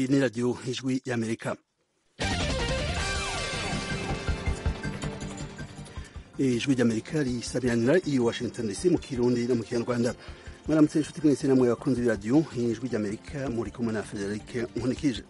Iyi ni radiyo ijwi y'Amerika. Ijwi ry'Amerika risabiranira i Washington DC mu Kirundi no mu Kinyarwanda. Mwaramutse inshuti mwese namwe bakunzi b'iradiyo ijwi ry'Amerika, muri kumwe na Frederic Nkunikije.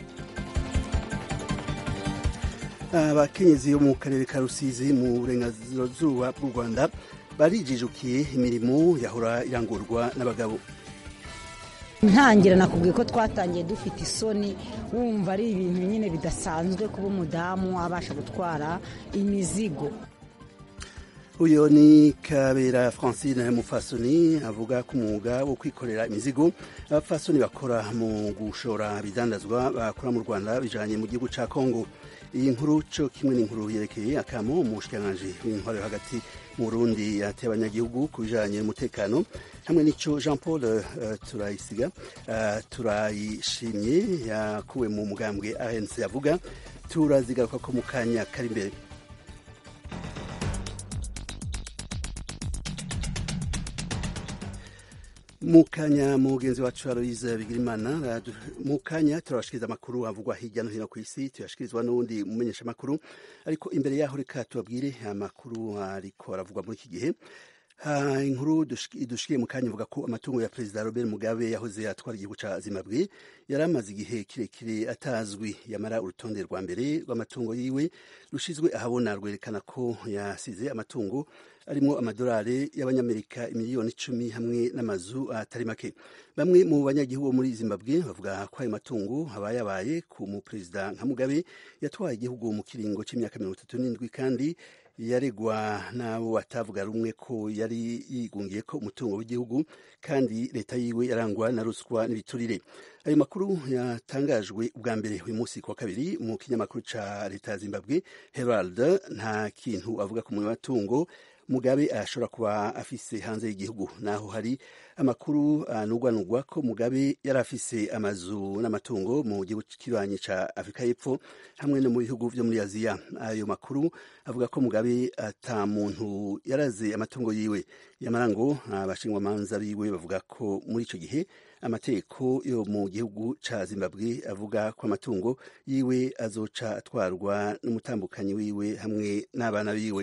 Abakenyezi bo mu karere ka Rusizi mu burengerazuba bw'u Rwanda barijijukiye imirimo yahora irangurwa n'abagabo. Ntangira nakubwiye ko twatangiye dufite isoni, wumva ari ibintu nyine bidasanzwe kuba umudamu abasha gutwara imizigo. Uyo ni Kabera Francine Mufasoni avuga ku mwuga wo kwikorera imizigo abafasoni bakora mu gushora bidandazwa bakora mu Rwanda bijanye mu gihugu ca Kongo. Iyi nkuru co kimwe n'inkuru yerekeye akamo umushikiranganji w'intwaro hagati mu Burundi yateye abanyagihugu ku bijanye n'umutekano hamwe n'ico Jean Paul Turayisiga turayishimye yakuwe mu mugambwe ANC yavuga, turazigaruka ko mu kanya kari imbere. Mukanya mugenzi wacu Aloise Bigirimana mukanya turabashikiriza amakuru avugwa hirya no hino ku isi, tuyashikirizwa n'uwundi mumenyesha amakuru, ariko imbere yaho reka tubabwire amakuru ariko aravugwa muri iki gihe. Inkuru idushikiye mu kanya ivuga ko amatungo ya Perezida Robert Mugabe yahoze atwara igihugu ca Zimbabwe yari amaze igihe kirekire atazwi, yamara urutonde rwa mbere rw'amatungo yiwe rushizwe ahabona rwerekana ko yasize amatungo arimwo amadolari y'abanyamerika miliyoni 10 hamwe n'amazu atari make. Bamwe mu banyagihugu muri Zimbabwe bavuga ko ayo matungo yabaye ku mu Perezida nka Mugabe yatwaye igihugu mu kiringo c'imyaka 37 kandi yaregwa n'abo batavuga rumwe ko yari yigungiye ko umutungo w'igihugu kandi leta yiwe yarangwa na ruswa n'ibiturire. Ayo makuru yatangajwe ubwa mbere uyu munsi kwa kabiri mu kinyamakuru ca leta ya Zimbabwe Herald. Nta kintu avuga ku matungo Mugabe ashobora kuba afise hanze y'igihugu, naho hari amakuru anugwanugwa ko Mugabe yari afise amazu n'amatungo mu gihugu kibanyi ca Afrika y'Epfo hamwe no mu bihugu vyo muri Aziya. Ayo makuru avuga ko Mugabe ata muntu yaraze amatungo yiwe, yamara ngo abashingwamanza biwe bavuga ko muri ico gihe amategeko yo mu gihugu ca Zimbabwe avuga ko amatungo yiwe azoca atwarwa n'umutambukanyi wiwe hamwe n'abana biwe.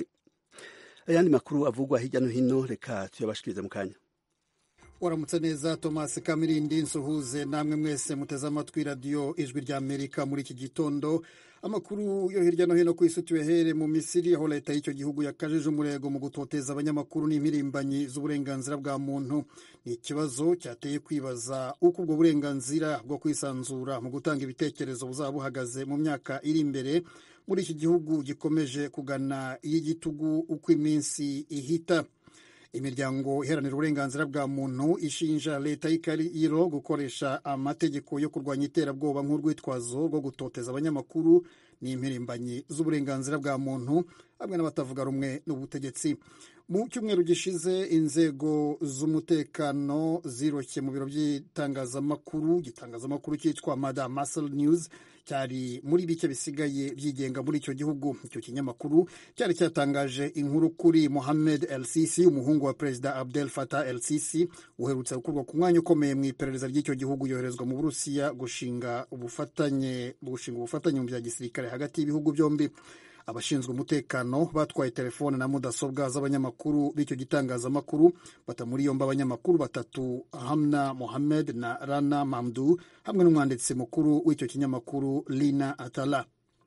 Ayandi makuru avugwa hirya no hino reka tuyabashikirize mu kanya. Waramutse neza Thomas Kamirindi, nsuhuze namwe mwese muteze amatwi radio ijwi ry'Amerika muri iki gitondo. Amakuru yo hirya no hino ku isi tuyahere mu Misiri, aho leta y'icyo gihugu yakajije umurego mu gutoteza abanyamakuru n'impirimbanyi z'uburenganzira bwa muntu. Ni ikibazo cyateye kwibaza uko ubwo burenganzira bwo kwisanzura mu gutanga ibitekerezo buzaba buhagaze mu myaka iri imbere muri iki gihugu gikomeje kugana y'igitugu uko iminsi ihita. Imiryango iharanira uburenganzira bwa muntu ishinja leta y'Ikairo gukoresha amategeko yo kurwanya iterabwoba nk'urwitwazo rwo gutoteza abanyamakuru n'impirimbanyi z'uburenganzira bwa muntu hamwe n'abatavuga rumwe n'ubutegetsi. Mu cyumweru gishize inzego z'umutekano ziroshye mu biro by'itangazamakuru, igitangazamakuru cyitwa Madam Muscle News cyari muri bike bisigaye byigenga muri icyo gihugu. Icyo kinyamakuru cyari cyatangaje inkuru kuri Mohamed El Sisi, umuhungu wa Perezida Abdel Fattah El Sisi, uherutse gukurwa ku mwanya ukomeye mu iperereza ry'icyo gihugu, yoherezwa mu Burusiya gushinga ubufatanye mu bya gisirikare hagati y'ibihugu byombi. Abashinzwe umutekano batwaye telefone na mudasobwa z'abanyamakuru b'icyo gitangazamakuru, bata muri yombi abanyamakuru batatu, Hamna Mohamed na Rana Mamdu, hamwe n'umwanditsi mukuru w'icyo kinyamakuru Lina Atala.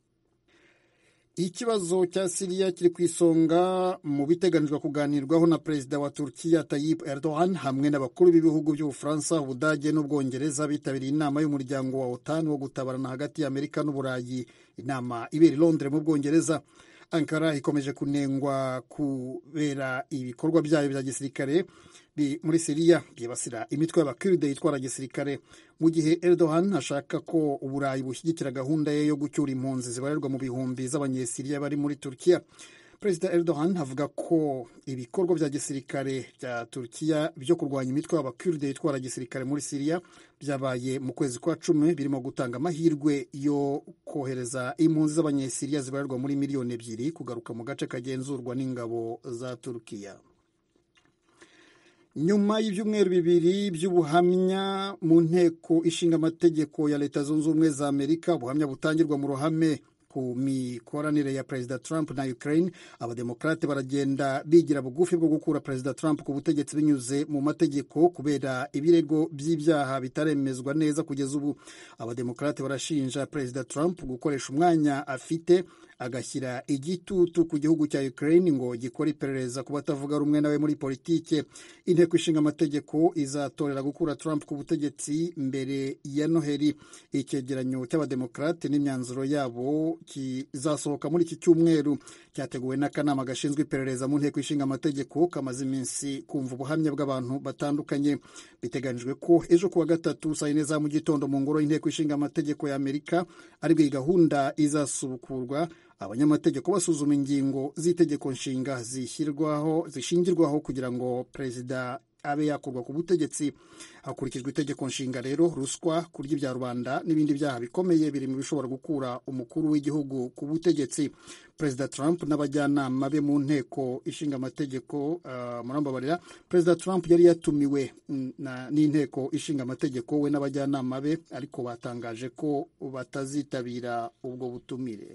Ikibazo cya Syria kiri ku isonga mu biteganijwe kuganirwaho na Perezida wa Turkiya Tayyip Erdogan hamwe n'abakuru b'ibihugu by'Ubufaransa, Ubudage n'Ubwongereza bitabiriye inama y'umuryango wa OTAN wo gutabarana hagati y'Amerika n'Uburayi. Inama ibera i Londres mu Bwongereza. Ankara ikomeje kunengwa kubera ibikorwa byayo bya gisirikare muri Syria byibasira imitwe y'abakurde yitwara gisirikare, mu gihe Erdogan ashaka ko Uburayi bushyigikira gahunda ye yo gucyura impunzi zibarirwa mu bihumbi z'abanyesiriya bari muri Turkiya. Perezida Erdogan avuga ko ibikorwa bya gisirikare bya Turkiya byo kurwanya imitwe y'abakurde yitwara gisirikare muri Syria byabaye mu kwezi kwa 10, birimo gutanga amahirwe yo kohereza impunzi z'abanyesiriya zibarirwa muri miliyoni 2 kugaruka mu gace kagenzurwa n'ingabo za Turkiya. nyuma y'ibyumweru bibiri by'ubuhamya mu nteko ishinga amategeko ya Leta Zunze Ubumwe za Amerika, ubuhamya butangirwa mu ruhame ku mikoranire ya Perezida Trump na Ukraine, abademokrate baragenda bigira bugufi bwo gukura Perezida Trump ku butegetsi binyuze mu mategeko kubera ibirego by'ibyaha bitaremezwa neza kugeza ubu. Abademokrate barashinja Perezida Trump gukoresha umwanya afite agashyira igitutu ku gihugu cya Ukraine ngo gikore iperereza ku batavuga rumwe nawe muri politike. Inteko ishinga amategeko izatorera gukura Trump ku butegetsi mbere ya Noheli. Icyegeranyo cy'abademokrate n'imyanzuro yabo kizasohoka muri iki cyumweru, cyateguwe n'akanama gashinzwe iperereza mu nteko ishinga amategeko kamaze iminsi kumva ubuhamya bw'abantu batandukanye. Biteganijwe ko ejo kuwa gatatu saa 4 za mu gitondo mu ngoro y'inteko ishinga amategeko ya Amerika aribwo iyi gahunda izasubukurwa, abanyamategeko basuzuma ingingo z'itegeko nshinga zishingirwaho kugira ngo perezida abe yakurwa ku butegetsi. Hakurikijwe itegeko nshinga rero, ruswa, kurya ibya rubanda n'ibindi byaha bikomeye biri mu bishobora gukura umukuru w'igihugu ku butegetsi. Perezida Trump n'abajyanama be mu nteko ishinga amategeko murambabarira, Perezida Trump yari yatumiwe n'inteko ishinga amategeko we n'abajyanama be, ariko batangaje ko batazitabira ubwo butumire.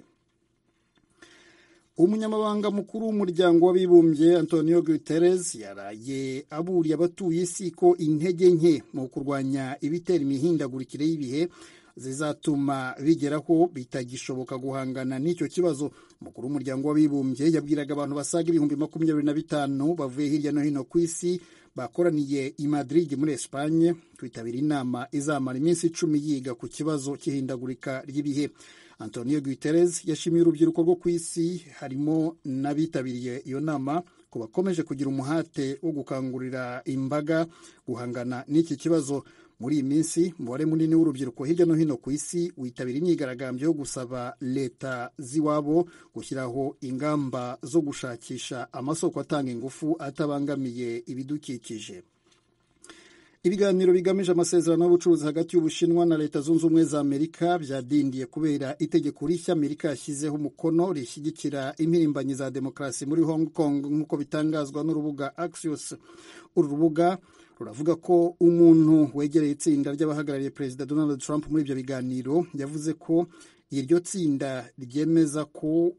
Umunyamabanga mukuru w'umuryango w'abibumbye Antonio Guterres yaraye aburiye abatuye isi ko intege nke mu kurwanya ibitera imihindagurikire y'ibihe zizatuma bigeraho bitagishoboka guhangana n'icyo kibazo. Umukuru w'umuryango w'abibumbye yabwiraga abantu basaga 25,000 bavuye hirya no hino ku isi bakoraniye i Madrid muri Espagne kwitabira inama izamara iminsi 10 yiga ku kibazo cy'ihindagurika ry'ibihe. Antonio Guterres yashimiye urubyiruko rwo ku isi, harimo n'abitabiriye iyo nama, ko bakomeje kugira umuhate wo gukangurira imbaga guhangana n'iki kibazo. Muri iyi minsi umubare munini w'urubyiruko hirya no hino ku isi witabira imyigaragambyo yo gusaba leta z'iwabo gushyiraho ingamba zo gushakisha amasoko atanga ingufu atabangamiye ibidukikije. Ibiganiro bigamije amasezerano y'ubucuruzi hagati y'Ubushinwa na Leta Zunze Ubumwe za Amerika byadindiye kubera itegeko rishya Amerika yashyizeho umukono rishyigikira impirimbanyi za demokarasi muri Hong Kong, nk'uko bitangazwa n'urubuga Axios. Uru rubuga ruravuga ko umuntu wegereye itsinda ry'abahagarariye Perezida Donald Trump muri ibyo biganiro yavuze ko iryo tsinda ryemeza ko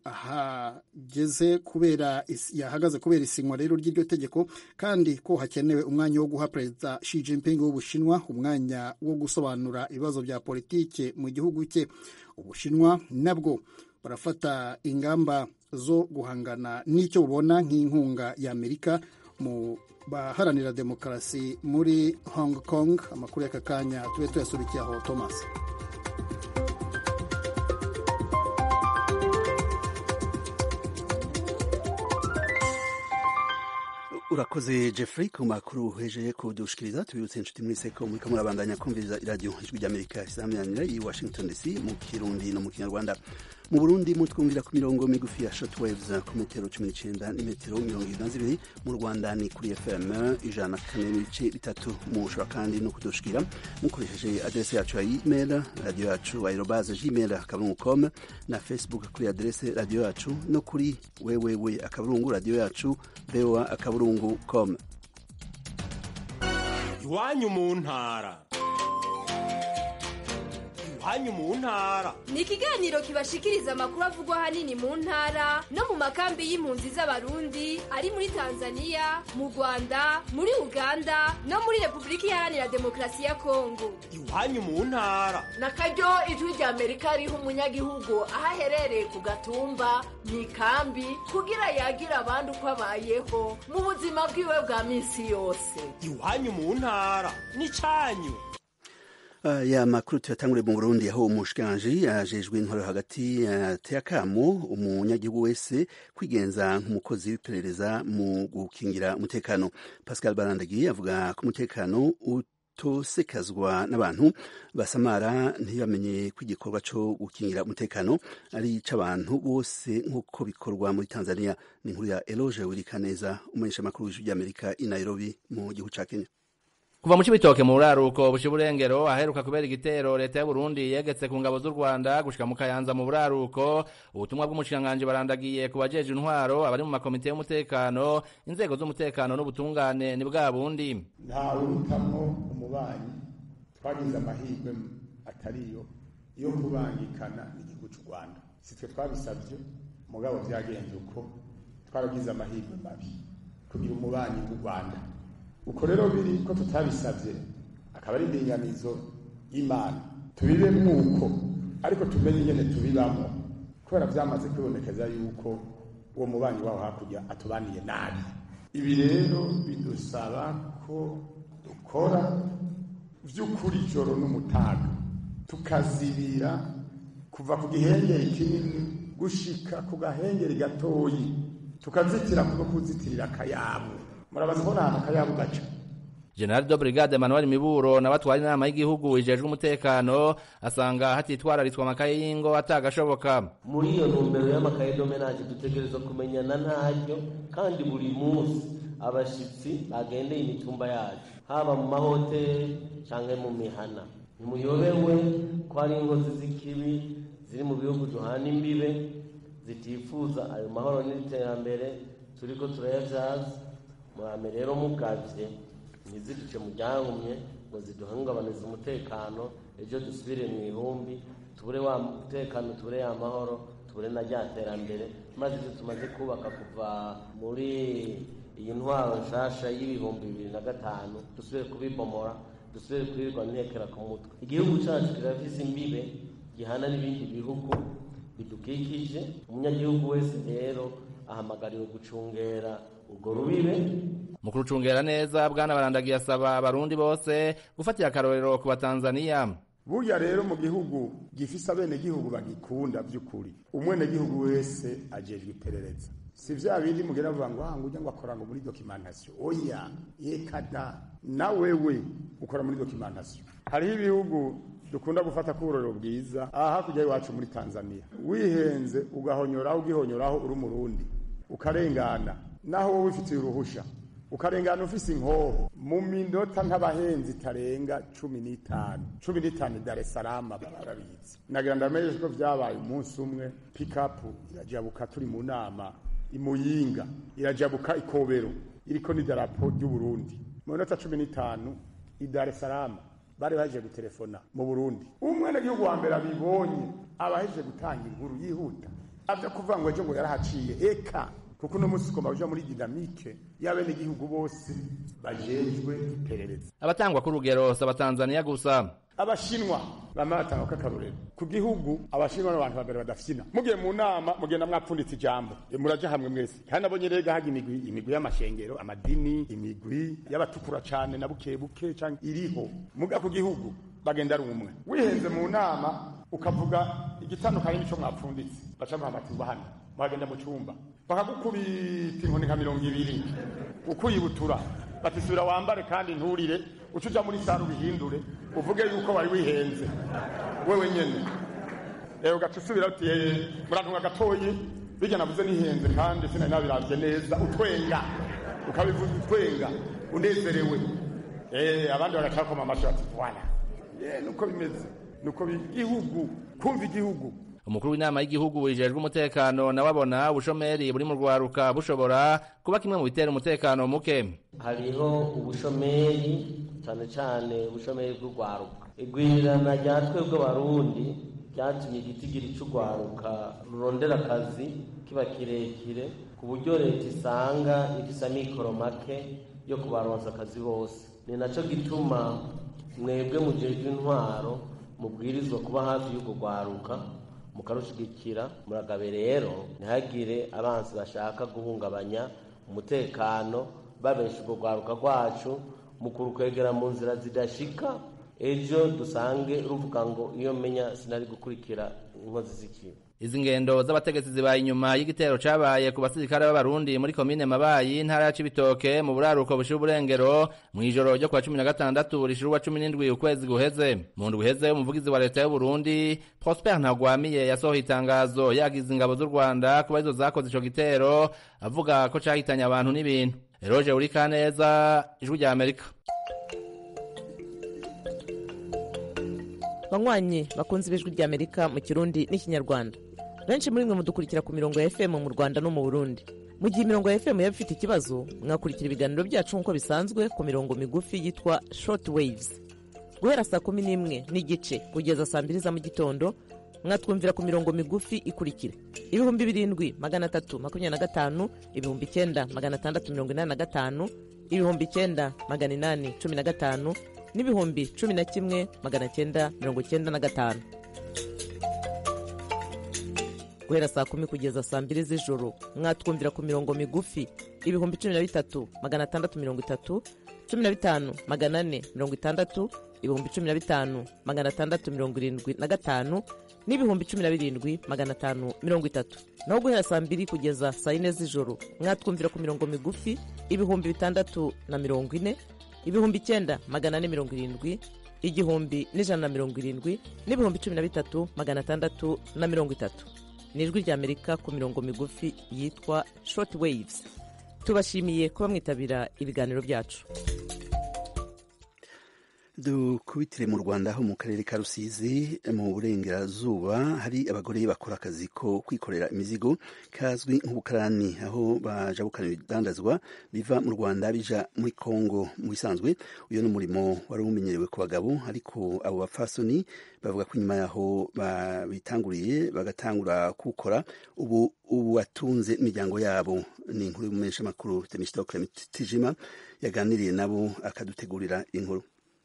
yahagaze kubera isinywa rero ry'iryo tegeko, kandi ko hakenewe umwanya wo guha Perezida Xi Jinping w'Ubushinwa umwanya wo gusobanura ibibazo bya politike mu gihugu cye. Ubushinwa nabwo barafata ingamba zo guhangana n'icyo bubona nk'inkunga ya Amerika mu baharanira demokarasi muri Hong Kong. Amakuru y'aka kanya tube tuyasubikiye aho Thomas. Urakoze Jeffrey ku makuru uhejeje kudushikiriza. Tubibutse inshuti muri seko muri kamurabandanya kumviriza iradiyo Ijwi ry'Amerika isaminanira i Washington DC mu Kirundi no mu Kinyarwanda. Mu Burundi mutwumvira ku mirongo migufi ya shortwaves ku metero 19 n'imetero 22. Mu Rwanda ni kuri FM 104.3. Mushobora kandi no kudushikira mukoresheje adresse yacu ya email radio yacu @gmail.com na Facebook kuri adresse radio yacu no kuri www.radio-yacu.com. Iwanyu mu ntara. Iwanyu mu ntara ni ikiganiro kibashikiriza amakuru avugwa hanini mu ntara no mu makambi y'impunzi z'Abarundi ari muri Tanzania, mu Rwanda, muri Uganda no muri Repubulika Iharanira Demokarasi ya Kongo. Iwanyu mu ntara nakaryo Ijwi ry'Amerika riha umunyagihugu aho aherereye ku gatumba mu ikambi kugira yagira abandi uko abayeho mu buzima bwiwe bwa minsi yose. Iwanyu mu ntara ni canyu. Ya makuru tuyatangure mu Burundi, aho umushikiranganji ajejwe intwaro hagati yateye akamo umunyagihugu wese kwigenza nk'umukozi w'iperereza mu gukingira umutekano. Pascal Barandagiye avuga ko umutekano utosekazwa n'abantu basamara ntibamenye ko igikorwa cyo gukingira umutekano ari c'abantu bose nk'uko bikorwa muri Tanzania. Ni inkuru ya Eloge Wirikaneza, umumenyesha makuru w'Ijwi ry'Amerika i Nairobi mu gihugu ca Kenya. Kuva mu Cibitoke mu buraruko bushira uburengero aheruka kubera igitero leta y'u Burundi yegetse ku ngabo z'u Rwanda gushika mu Kayanza mu buraruko, ubutumwa bw'umushikanganje barandagiye kubajeje intwaro abari mu makomite y'umutekano, inzego z'umutekano n'ubutungane ni bwa bundi. Nta urutamwo umubanyi twagize amahirwe atariyo yo kubangikana n'igihugu cy'u Rwanda. Sitwe twabisavye mugabo vyagenze uko twaragize amahirwe mabi kugira umubanyi w'u Rwanda. Uko rero biri ko tutabisavye akaba ari indinganizo y'Imana tubibe mwuko ariko tumenye nyene tubibamo kubera vyamaze kwibonekeza yuko uwo mubanyi waho hakurya atubaniye nabi. Ibi rero bidusaba ko dukora vy'ukuri joro n'umutaga tukazibira kuva ku gihengeri kinini gushika ku gahengeri gatoyi tukazitira kuko kuzitirira akayabu. Murabaza ko nta akayabu gaca. General de Brigade Emmanuel Miburo n'abatwari inama y'igihugu ijejwe umutekano asanga hatitwararitswe amakaye y'ingo atagashoboka. Muri iyo ntumbero y'amakaye domenage dutegerezwa kumenyana ntaryo kandi buri munsi abashitsi bagendeye imitumba yacu haba mu mahoteli canke mu mihana. Ntimuyobewe ko hari inkozi z'ikibi ziri mu bihugu duhana imbibe zitifuza ayo mahoro n'iterambere turiko turayavyaza. Murame rero mugavye ntiziduce mu ryangumye ngo ziduhungabanize umutekano, ejo dusubire mu ihumbi tubure wa mutekano, tubure ya mahoro, tubure na rya terambere, maze ivyo tumaze kubaka kuva muri iyi ntwaro nshasha y'ibihumbi 2005 dusubire kubibomora, dusubire kubirwa ntekera ku mutwe. Igihugu cacu kirafise imbibe gihana n'ibindi bihugu bidukikije. Umunyagihugu wese rero ahamagariwe gucungera ubwo rubibe. Mu kurucungera neza bwana barandagiye asaba abarundi bose gufatira akarorero ku Batanzania. Burya rero mu gihugu gifise abene gihugu bagikunda by'ukuri, umwene gihugu wese ajejwe iperereza. Si vya bindi mugera vuga ngo ujya ngo akora ngo muri documentation. Oya, yekada na wewe ukora muri documentation. Hariho ibihugu dukunda gufata kurorero bwiza aha kujya iwacu muri Tanzania. Wihenze ugihonyoraho uri Murundi ukarengana naho wowe ufite uruhusha ukarengana ufise inkoho mu minota nk'abahenzi tarenga 15 Dar es Salaam barabizi. Nagira ndamenye ko vyabaye umunsi umwe pick up irajabuka turi mu nama imuyinga irajabuka ikobero iriko ni darapo y'u Burundi mu minota 15 i Dar es Salaam bari baje gutelefona mu Burundi. Umwene gihugu wa mbere abibonye abaheje gutanga inkuru yihuta avyo kuvuga ngo ejo ngo yarahaciye eka kuko no musi koma uja muri dynamique y'abene gihugu bose bajejwe iperereza. Abatangwa ku rugero s'Abatanzania gusa. Abashinwa bamatanga kakarorero ku gihugu. Abashinwa n'abantu babere badafyina mugiye mu nama mugenda mwapfunditse ijambo muraje hamwe mwese kandi nabonye rega haga imigwi y'amashengero amadini imigwi y'abatukura cyane na buke cyane iriho muga ku gihugu bagenda rumwe. Wihenze mu nama ukavuga igitandukanye nico mwapfunditse baca bahamatuba hano bagenda mu cyumba bakagukubita inkoni nka 200 ukuyibutura batisubira wambare kandi nturire ucuja muri saru bihindure uvuge yuko wari wihenze wewe nyene rero gatusubira uti murantunga gatoyi bijya navuze nihenze kandi sina nabiravye neza utwenga ukabivuga utwenga unezerewe abandi bagacakoma amashati voilà nuko bimeze nuko igihugu kumva igihugu. Umukuru w'inama y'igihugu wijejwe umutekano nawabona ubushomeri buri mu rwaruka bushobora kuba kimwe mu bitera umutekano muke. Hariho ubushomeri cyane ubushomeri bw'urwaruka. Igwirirana rya twebwe Barundi ryatumye igitigiri cy'urwaruka rurondera akazi kiba kirekire ku buryo leta isanga ifise amikoro make yo kubaronsa akazi bose. Ni naco gituma mwebwe mujejwe intwaro mubwirizwa kuba hafi y'urwo rwaruka mukarushigikira. Muragabe rero ntihagire abansi bashaka guhungabanya umutekano babesha urwo rwaruka rwacu mu kurukwegera mu nzira zidashika, ejo dusange ruvuga ngo iyo menya sinari gukurikira inkozi z'ikibi. Izi ngendo z'abategetsi zibaye inyuma y'igitero cabaye ku basirikare b'Abarundi muri komine Mabayi ntara ya Cibitoke mu buraruko bushira uburengero mw'ijoro ryo kwa 16 rishirwa 17 ukwezi guheze. Mu ndwi iheze umuvugizi wa leta y'u Burundi Prosper Ntagwamiye yasohoye itangazo yagize ingabo z'u Rwanda kuba izo zakoze ico gitero avuga ko cahitanye abantu n'ibintu. Roger Urikaneza, Ijwi rya Amerika. banywanyi bakunze ibijwi rya Amerika mu Kirundi n'Ikinyarwanda. Benshi muri mwe mudukurikira ku mirongo ya FM mu Rwanda no mu Burundi. Mu gihe imirongo ya FM yaba ifite ikibazo, mwakurikira ibiganiro byacu nk'uko bisanzwe ku mirongo migufi yitwa short waves. Guhera saa 11 n'igice kugeza saa 2 za mu gitondo, mwatwumvira ku mirongo migufi ikurikira: 7325, 9685, 9815 n'ibihumbi 11,995. Guhera saa 10 kugeza saa 2 z'ijoro mwatwumvira ku mirongo migufi 13,630, 15,460, 15,675 n'ibihumbi 17,530. Naho guhera saa 2 kugeza saa 4 z'ijoro mwatwumvira ku mirongo migufi 640, 9,470, 1,170 n'ibihumbi 13,630. Nijwi rya Amerika ku mirongo migufi yitwa short waves. Tubashimiye kuba mwitabira ibiganiro byacu. Dukubitire mu Rwanda aho mu karere ka Rusizi mu burengerazuba hari abagore bakora akazi ko kwikorera imizigo kazwi nk'ubukarani, aho bajabukana ibidandazwa biva mu Rwanda bija muri Kongo. Mu bisanzwe uyo n'umurimo wari umenyerewe ku bagabo, ariko abo bafasoni bavuga ko nyuma yaho babitanguriye bagatangura kukora ubu watunze imiryango yabo. Ni inkuru y'umumenyesha makuru Temistokle Tijima yaganiriye nabo akadutegurira inkuru.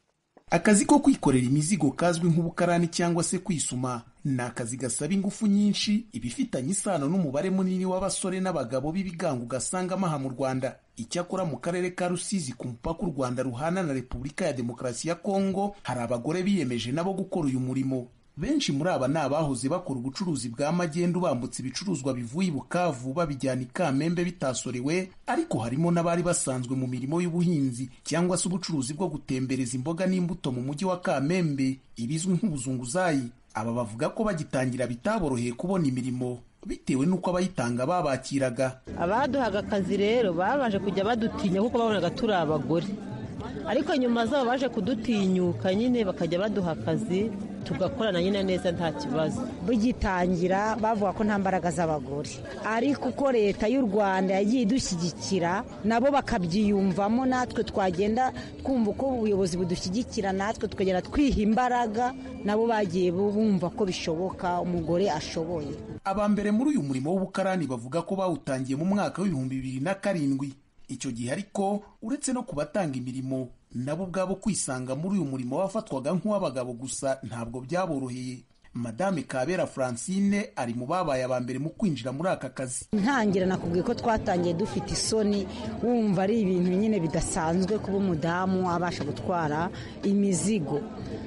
Akazi ko kwikorera imizigo kazwi nk'ubukarani cyangwa se kwisuma ni akazi gasaba ingufu nyinshi, ibifitanye isano n'umubare munini w'abasore n'abagabo b'ibigango ugasanga amaha mu Rwanda. Icyakora mu karere ka Rusizi ku mupaka u Rwanda ruhana na Repubulika ya Demokarasi ya Kongo hari abagore biyemeje nabo gukora uyu murimo. Benshi muri aba ni abahoze bakora ubucuruzi bwa magendu bambutse ibicuruzwa bivuye i Bukavu babijyana i Kamembe bitasorewe, ariko harimo n'abari basanzwe mu mirimo y'ubuhinzi cyangwa se ubucuruzi bwo gutembereza imboga n'imbuto mu mujyi wa Kamembe, ibizwi nk'ubuzunguzayi. Aba bavuga ko bagitangira bitaboroheye kubona imirimo bitewe n'uko abayitanga babakiraga. Abaduhaga akazi rero babanje kujya badutinya kuko babonaga turi abagore, ariko nyuma zabo baje kudutinyuka nyine bakajya baduha akazi tugakorana nyine neza nta kibazo. Bugitangira bavuga ko nta mbaraga z'abagore, ariko uko leta y'u Rwanda yagiye idushyigikira nabo bakabyiyumvamo, natwe twagenda twumva uko ubuyobozi budushyigikira natwe tukagenda twiha imbaraga, nabo bagiye bumva ko bishoboka, umugore ashoboye. Abambere muri uyu murimo w'ubukarani bavuga ko bawutangiye mu mwaka w'2007. Icyo gihe ariko uretse no kubatanga imirimo, nabo ubwabo kwisanga muri uyu murimo wafatwaga nk'uw'abagabo gusa ntabwo byaboroheye. Madame Kabera Francine ari mu babaye abambere mu kwinjira muri aka kazi. Ntangira nakubwiye ko twatangiye dufite isoni, wumva ari ibintu nyine bidasanzwe kuba umudamu abasha gutwara imizigo,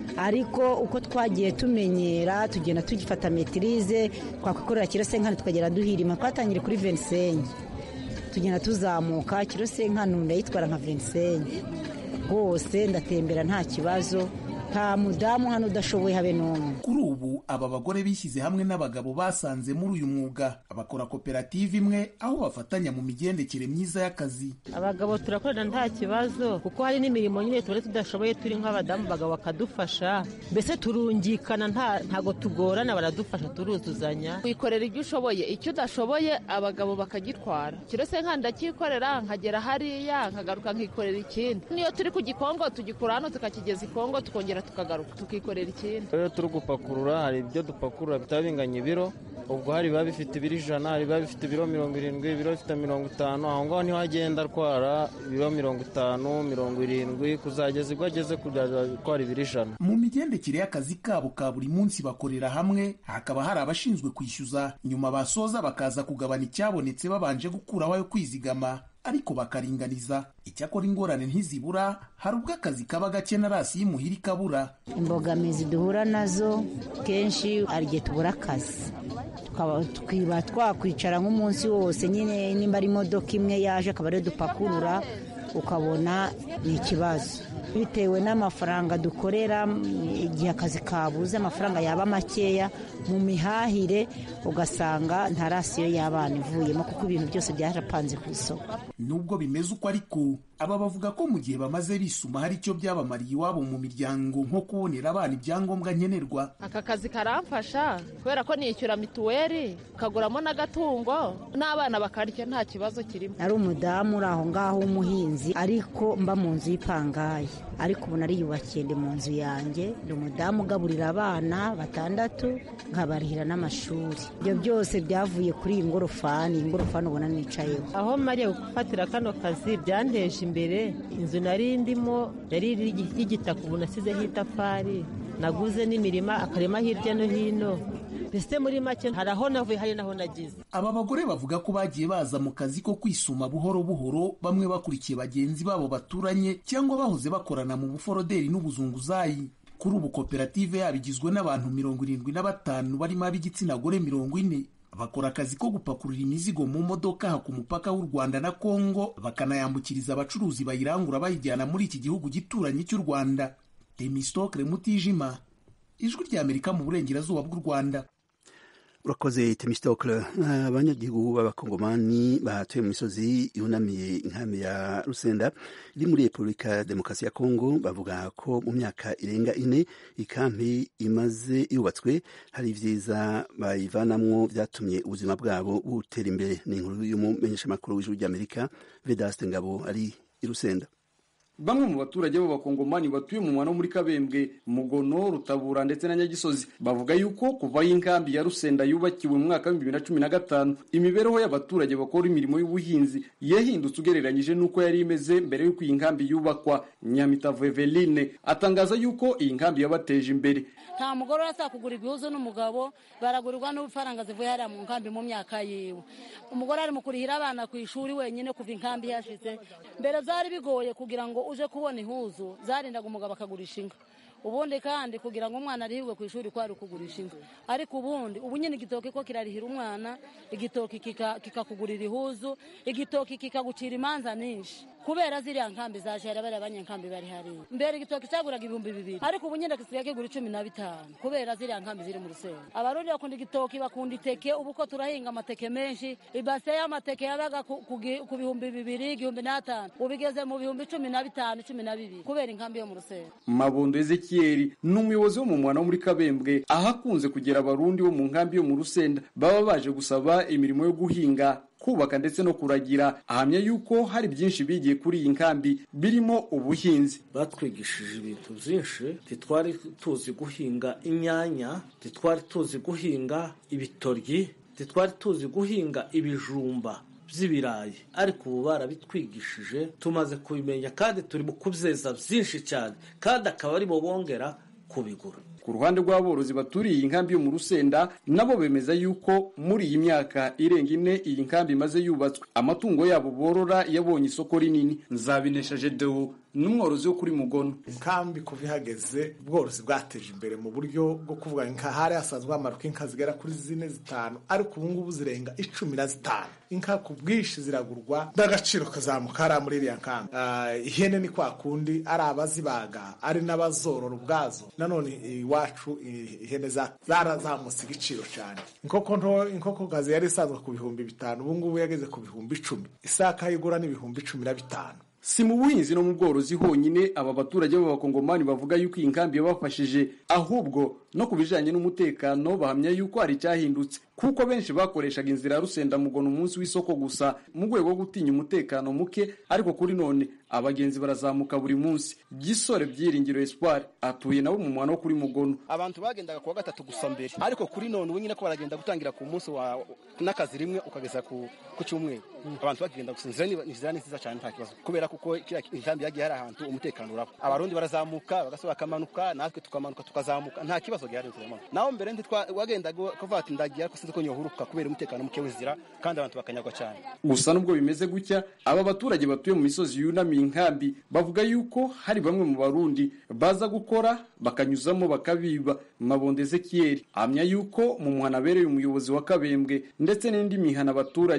ariko uko twagiye tumenyera tugenda tugifata metirize, twakwikorera kirosenkani tukagera duhirima. Twatangire kuri 25, tugenda tuzamuka kirosenkani ndayitwara nka 25 rwose, ndatembera nta kibazo, nta mudamu hano udashoboye habe n'umwe. Kuri ubu aba bagore bishyize hamwe n'abagabo basanze muri uyu mwuga, bakora koperative imwe aho bafatanya mu migendekere myiza y'akazi. Abagabo turakorana nta kibazo kuko hari n'imirimo nyine tuba tudashoboye turi nk'abadamu, abagabo bakadufasha, mbese turungikana, ntago tugorana, baradufasha, turuzuzanya. Wikorera ibyo ushoboye, icyo udashoboye abagabo bakagitwara. Kirose nka ndakikorera nkagera hariya nkagaruka nkikorera ikindi. Niyo turi ku Gikongo tugikura hano tukakigeza i Kongo tukongera tukagaruka tukikorera ikindi. Rero turi gupakurura, hari ibyo dupakurura bitabinganya ibiro, ubwo hari biba bifite ibiro 100, hari biba bifite ibiro 70, ibiro bifite 50, aho ngaho niho agenda atwara ibiro 50, 70 kuzageza ubwo ageze gutwara ibiro 100. Mu migendekere y'akazi kabo ka buri munsi bakorera hamwe, hakaba hari abashinzwe kwishyuza, nyuma basoza bakaza kugabana icyabonetse babanje gukuraho ayo kwizigama, ariko bakaringaniza. Icyakora ingorane ntizibura, hari ubwo akazi kaba gake na rasi y'imuhira ikabura. Imbogamizi duhura nazo kenshi ari igihe tubura akazi, tukiba twakwicara nk'umunsi wose nyine, nimba ari imodoka imwe yaje akaba ariyo dupakurura, ukabona ni ikibazo. bitewe n'amafaranga dukorera. Igihe akazi kabuze amafaranga yaba makeya mu mihahire ugasanga nta rasiyo y'abana ivuyemo kuko ibintu byose byarapanze ku isoko. Nubwo bimeze uko ariko aba bavuga ko mu gihe bamaze bisuma hari icyo byabamariye iwabo mu miryango nko kubonera abana ibyangombwa nkenerwa. Aka kazi karamfasha kubera ko nishyura mituweli kaguramo n'agatungo n'abana bakarya nta kibazo kirimo. Nari umudamu uri aho ngaho w'umuhinzi ariko mba mu nzu y'ipangayi, ariko ubu nariyubakiye ndi mu nzu yanjye, ndi umudamu ugaburira abana 6 nkabarihira n'amashuri. Ibyo byose byavuye kuri iyi ngorofani ubona nicayeho. Aho mariye gufatira kano kazi byanteje imbere. Inzu nari ndimo yari y'igitaka, ubu nasizeho itafari, naguze n'imirima akarima hirya no hino. Mbese muri make hari aho navuye hari naho nagize. Aba bagore bavuga ko bagiye baza mu kazi ko kwisuma buhoro buhoro, bamwe bakurikiye bagenzi babo baturanye cyangwa bahoze bakorana mu buforoderi n'ubuzunguzayi. Kuri ubu koperative yabo igizwe n'abantu 75 barimo ab'igitsina gore 40. Bakora akazi ko gupakurura imizigo mu modoka ku mupaka w'u Rwanda na Kongo, bakanayambukiriza abacuruzi bayirangura bayijyana muri iki gihugu gituranye cy'u Rwanda. Temistokle Mutijima, Ijwi ry'Amerika mu burengerazuba bw'u Rwanda. Urakoze Temistokle. Abanyagihugu b'abakongomani batuye mu misozi yunamiye inkambi ya Rusenda iri muri Repubulika Demokarasi ya Kongo bavuga ko mu myaka irenga 4 ikambi imaze yubatswe hari vyiza bayivanamwo byatumye ubuzima bwabo butera imbere. Ni inkuru y'umumenyeshamakuru w'Ijwi ry'Amerika Vedaste Ngabo ari i Rusenda. Bamwe mu baturage b'abakongomani batuye mu mwana muri Kabembwe, Mugono, Rutabura ndetse na Nyagisozi bavuga yuko kuva y'inkambi ya Rusenda yubakiwe mu mwaka wa 2015 imibereho y'abaturage bakora imirimo y'ubuhinzi yahindutse ugereranyije nuko yari imeze mbere y'uko iyi nkambi yubakwa. Nyamitavo Eveline atangaza yuko iyi nkambi yabateje imbere. Nta mugore urasa kugura ibihuzo n'umugabo, baragurirwa n'ubufaranga zivuye hariya mu nkambi mu myaka yiwe. Umugore ari mu kurihira abana ku ishuri wenyine kuva inkambi yashize. Mbere zari bigoye kugira ngo uje kubona ihuzu, zarindaga umugabo akagurisha inka. Ubundi kandi kugira ngo umwana arihirwe ku ishuri kwari kugurisha inka. Ariko ubu nyine igitoki ko kirarihira umwana, igitoki kikakugurira ihuzu, igitoki kikagucira imanza nyinshi. Kubera ziriya nkambi zaje yarabara abanyenkambi bari hariya. Mbere igitoki cyaguraga 2,000, ariko ubu nyine kisigaye kigura 15 kubera ziriya nkambi ziri mu Rusenda. Abarundi bakunda igitoki, bakunda iteke, ubu ko turahinga amateke menshi. Ibase y'amateke yabaga ku 2,000, 1,500, ubigeze mu 15,000, 12 kubera inkambi yo mu Rusenda. Mabondo Ezekiel n'umuyobozi wo mu mwana muri Kabembwe ahakunze kugera abarundi bo mu nkambi yo mu Rusenda baba baje gusaba imirimo yo guhinga, kubaka ndetse no kuragira. Ahamya yuko hari byinshi bigiye kuri iyi nkambi birimo ubuhinzi. Batwigishije ibintu byinshi, titwari tuzi guhinga inyanya, titwari tuzi guhinga ibitoryi, titwari tuzi guhinga ibijumba by'ibirayi, ariko ubu barabitwigishije tumaze kubimenya kandi turi mu kubyeza byinshi cyane, kandi akaba ari bo bongera kubigura. Ku ruhande rw'aborozi baturiye iyi nkambi yo mu Rusenda nabo bemeza yuko muri iyi myaka irenga 4 iyi nkambi imaze yubatswe amatungo yabo borora yabonye isoko rinini. Nzabinesha Jedeo n'umworozi wo kuri Mugono. Inkambi kuva ihageze ubworozi bwateje imbere mu buryo bwo kuvuga inka hari hasanzwe amaruka inka zigera kuri 4-5, ariko ubu ngubu zirenga 15. Inka ku bwishi ziragurwa n'agaciro kazamuka muri iriya nkambi. Ihene ni kwa kundi ari abazibaga ari n'abazorora ubwazo. Nanone iwacu ihene zarazamutse igiciro cyane. Inkoko gazi yari isanzwe ku 5,000, ubu ngubu yageze ku 10,000. Isaka yigura ni 15,000. Si mu buhinzi no mu bworozi honyine aba baturage b'abakongomani bavuga yuko iyi nkambi yabafashije, ahubwo no kubijanye n'umutekano bahamya yuko hari cyahindutse, kuko benshi bakoreshaga inzira ya Rusenda Mugono umunsi w'isoko gusa mu rwego rwo gutinya umutekano muke, ariko kuri none abagenzi barazamuka buri munsi. Gisore Byiringiro Espoir atuye nabo mu mwana wo kuri Mugono. Abantu bagendaga kuwa 3 gusa mbere, ariko kuri none ubu nyine ko baragenda gutangira ku munsi wa n'akazi rimwe ukageza ku cyumweru. Abantu bagenda gusinzira ni nziza cyane nta kibazo, kubera kuko kira inkambi yagiye hari ahantu umutekano urako. Abarundi barazamuka bagasaba kamanuka, natwe tukamanuka tukazamuka, nta kibazo gihari turimo. Naho mbere wagendaga kuva ati ndagiye ariko sinzi ko nyohuruka kubera umutekano muke w'inzira, kandi abantu bakanyagwa cyane. Gusa nubwo bimeze gutya, aba baturage batuye mu misozi yunamiye inkambi bavuga yuko hari bamwe mu Barundi baza gukora bakanyuzamo bakabiba. Mabondo Ezekiel amya yuko mu muhana bereye umuyobozi wa Kabembwe ndetse n'indi mihana baturanye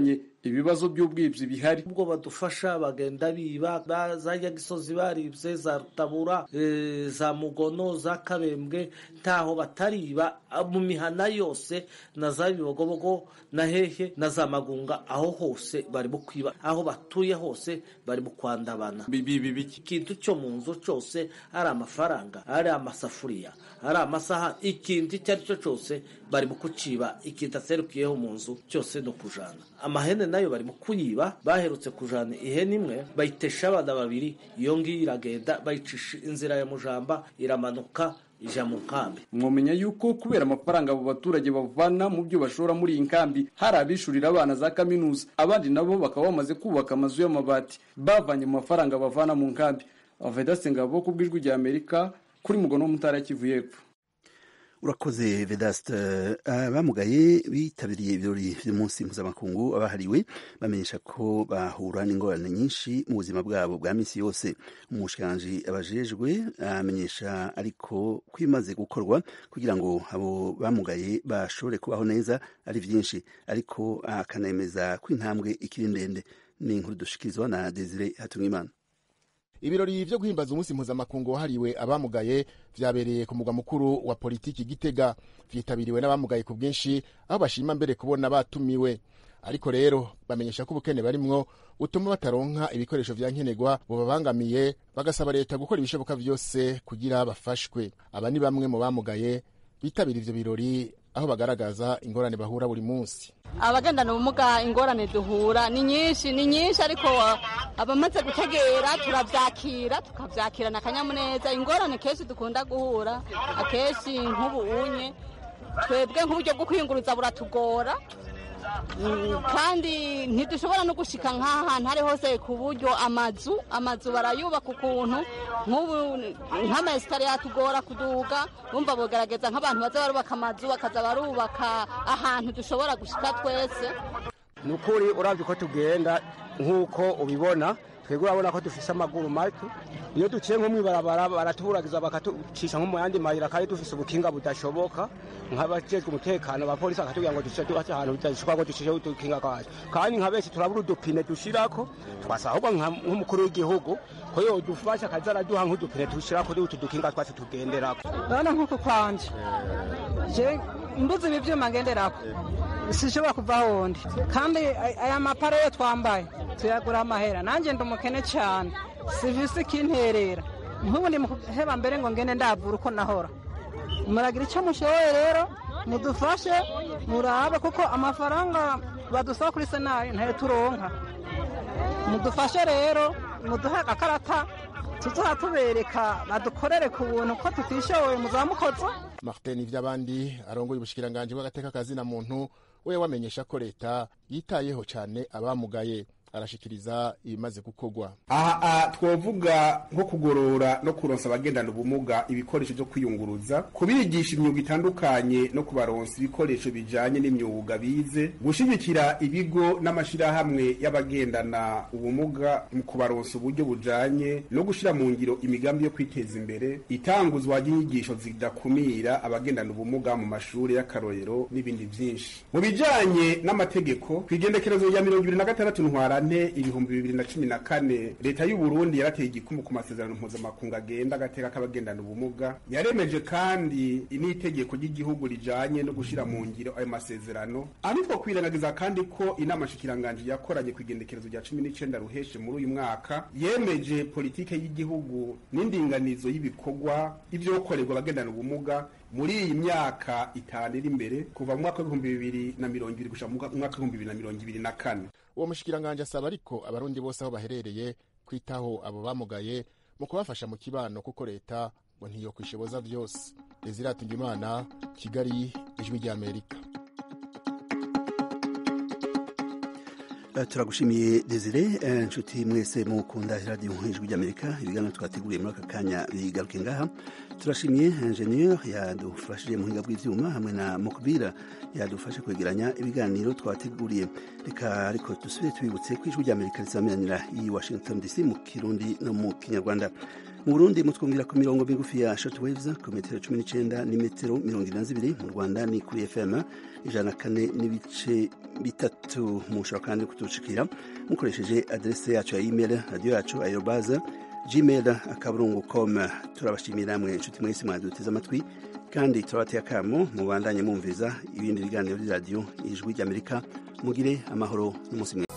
ibibazo by'ubwibyi bihari. ubwo badufasha bagenda biba za Nyagisozi baribye, za Rutabura, za Mugono, za Kabembwe, ntaho batariba mu mihana yose, na za Bibogobogo na hehe na za Magunga, aho hose bari bukwiba, aho batuye hose bari bukwandabana. Ikintu cyo mu nzu cyose, ari amafaranga, ari amasafuriya, ari amasaha, ikintu icyo ari cyo cyose bari bukuciba, ikintu aserukiyeho mu nzu cyose no kujana. Amahene nayo bari kuyiba, baherutse kujana ihene imwe bayitesha abana babiri, iyo ngiyo iragenda bayicisha inzira ya Mujamba, iramanuka ija mu nkambi. Mwomenya yuko kubera amafaranga abo baturage bavana mu byo bashora muri iyi nkambi, hari abishurira abana za kaminuza, abandi nabo bakaba bamaze kubaka amazu y'amabati bavanye mu mafaranga bavana mu nkambi. Vedaste Ngabo ku bw'ijwi rya Amerika kuri Mugono wo mu Ntara ya Kivu y'Epfo. Urakoze Vedaste. Abamugaye bitabiriye ibirori by'umunsi mpuzamakungu abahariwe bamenyesha ko bahura n'ingorane nyinshi mu buzima bwabo bwa minsi yose. Umushikiranganji abajejwe amenyesha ariko kwimaze gukorwa kugira ngo abo bamugaye bashobore kubaho neza ari byinshi, ariko akanemeza ko intambwe ikiri ndende. Ni inkuru dushikirizwa na Desire Hatungimana. Ibirori vyo guhimbaza umunsi mpuzamakungu wahariwe abamugaye vyabereye ku mugwa mukuru wa politiki Gitega, vyitabiriwe n'abamugaye ku bwinshi, aho bashima mbere kubona batumiwe. Ariko rero bamenyesha ko ubukene barimwo utuma bataronka ibikoresho vya nkenerwa bubabangamiye, bagasaba leta gukora ibishoboka vyose kugira bafashwe. Aba ni bamwe mu bamugaye bitabira ivyo birori, aho bagaragaza ingorane bahura buri munsi. Abagendana ubumuga ingorane duhura ni nyinshi, ariko abamaze gutegera turavyakira, tukavyakirana akanyamuneza. Ingorane kenshi dukunda guhura akenshi nk'ubu unye twebwe nk'uburyo bwo kwiyunguruza buratugora, kandi ntidushobora no gushika nk'ahantu hari hose, ku buryo amazu barayubaka ukuntu nk'ubu nk'amayesikariye yatugora kuduga. Bumva bogerageza nk'abantu baza barubaka amazu bakaza barubaka ahantu dushobora gushika twese. Ni ukuri uravye uko tugenda nk'uko ubibona, twebwe urabona ko dufise amaguru mato. Iyo duciye nko mw'ibarabara baratuburagiza bakatucisha nko mu yandi mayira, kandi dufise ubukinga budashoboka. Nk'abajejwe umutekano abapolisi bakatubwira ngo duce tubace ahantu bidashobora ko ducishe udukinga kwacu, kandi nka benshi turabura udupine dushirako. Twasaba ahubwo nk'umukuru w'igihugu ko yodufasha akaza araduha nk'udupine dushirako utu dukinga twacu tugenderako. Urabona nk'uko kwanje je mbuze ibi vyuma ngenderako sishobora kuva hondi, kandi aya mapara yo twambaye tuyagura amahera. Nanje ndi umukene cyane, sivisi kinterera nk'ubu ndi muheba mbere ngo ngende ndavura uko nahora. Muragira icyo mushoboye rero, mudufashe murabe, kuko amafaranga badusaba kuri senari ntayo turonka. Mudufashe rero, muduhe akarata tuzoha tubereka, badukorere ku buntu ko tutishoboye muzamukoza. Martin Ivyabandi arongoye ubushikiranganje bw'agateka kazina muntu, we wamenyesha ko leta yitayeho cyane abamugaye. Arashikiriza ibimaze gukorwa. Aha twovuga nko kugorora no kuronsa abagendana ubumuga ibikoresho byo kwiyunguruza, kubigisha imyuga itandukanye no kubaronsa ibikoresho bijanye n'imyuga bize, gushigikira ibigo n'amashirahamwe y'abagendana ubumuga mu kubaronsa uburyo bujanye no gushira mu ngiro imigambi yo kwiteza imbere, itanguzwa ry'inyigisho zidakumira abagendana ubumuga mu mashuri y'akarorero n'ibindi byinshi. Mu bijanye n'amategeko, kwigendekerezo ya 2026 ntwara 2014 leta y'u Burundi yarateye igikumu ku masezerano mpuzamakungu agenda agateka k'abagendana ubumuga. Yaremeje kandi n'itegeko ry'igihugu rijanye no gushira mu ngiro ayo masezerano, ariko kwirengagiza kandi ko inama shikiranganje yakoranye kwigendekerezo rya 19 ruheshe muri uyu mwaka yemeje politike y'igihugu n'indinganizo y'ibikorwa ibyo gukorerwa abagendana ubumuga muri iyi myaka 5 iri imbere, kuva mu mwaka wa 2020 gushika mu mwaka wa 2024. Uwo mushikiranganje asaba ariko abarundi bose aho baherereye kwitaho abo bamugaye mu kubafasha mu kibano, kuko leta ngo ntiyo kwishoboza vyose. Desire Hatungimana, Kigali, Ijwi rya Amerika. Turagushimiye Desire. Nshuti mwese mukunda radio Ijwi rya Amerika, ibiganiro twateguriye muri aka kanya bigaruke ngaha. Turashimiye ingenieur yadufashije mu hinga bw'ivyuma, hamwe na Mukbira yadufashe kwegeranya ibiganiro twateguriye. Reka ariko dusubire tubibutse ko Ijwi rya Amerika risameranira i Washington DC mu Kirundi no mu Kinyarwanda. Mu Burundi mutwumvira ku mirongo migufi ya shortwaves ku metero 19 n'imetero 22, mu Rwanda ni kuri FM 104 n'ibice bitatu. Mushobora kandi kutushikira mukoresheje adresse yacu ya email radio yacu @gmail.com. turabashimira mwe inshuti mwese mwaduteze amatwi kandi turabateye akamo mubandanye mumviza ibindi biganiro by'iradiyo ijwi ry'Amerika. Mugire amahoro n'umunsi mwiza.